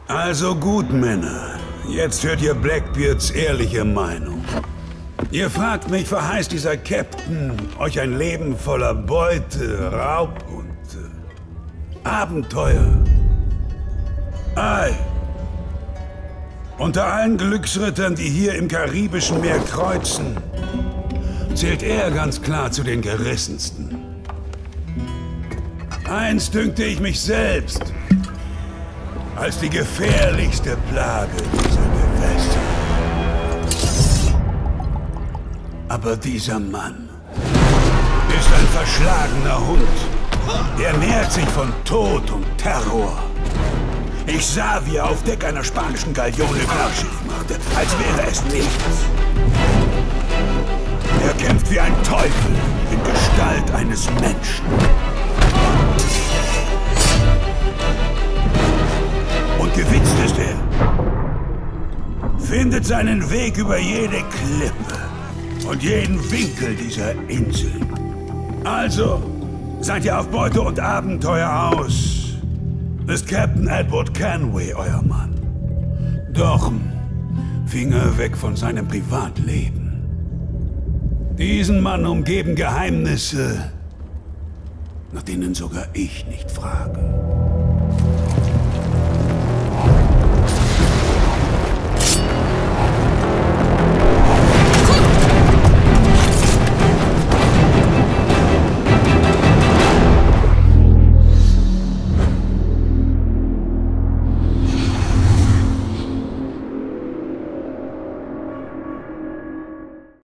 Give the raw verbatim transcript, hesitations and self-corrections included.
Also gut, Männer. Jetzt hört ihr Blackbeards ehrliche Meinung. Ihr fragt mich, verheißt dieser Captain euch ein Leben voller Beute, Raub und äh, Abenteuer? Ei. Unter allen Glücksrittern, die hier im Karibischen Meer kreuzen, zählt er ganz klar zu den gerissensten. Einst dünkte ich mich selbst als die gefährlichste Plage dieser Gewässer. Aber dieser Mann ist ein verschlagener Hund. Er nährt sich von Tod und Terror. Ich sah, wie er auf Deck einer spanischen Galeone Klarschrift machte, als wäre es nichts. Er kämpft wie ein Teufel in Gestalt eines Menschen. Und gewitzt ist er. Findet seinen Weg über jede Klippe und jeden Winkel dieser Inseln. Also, seid ihr auf Beute und Abenteuer aus? Ist Captain Edward Kenway euer Mann? Doch Finger weg von seinem Privatleben. Diesen Mann umgeben Geheimnisse, nach denen sogar ich nicht frage.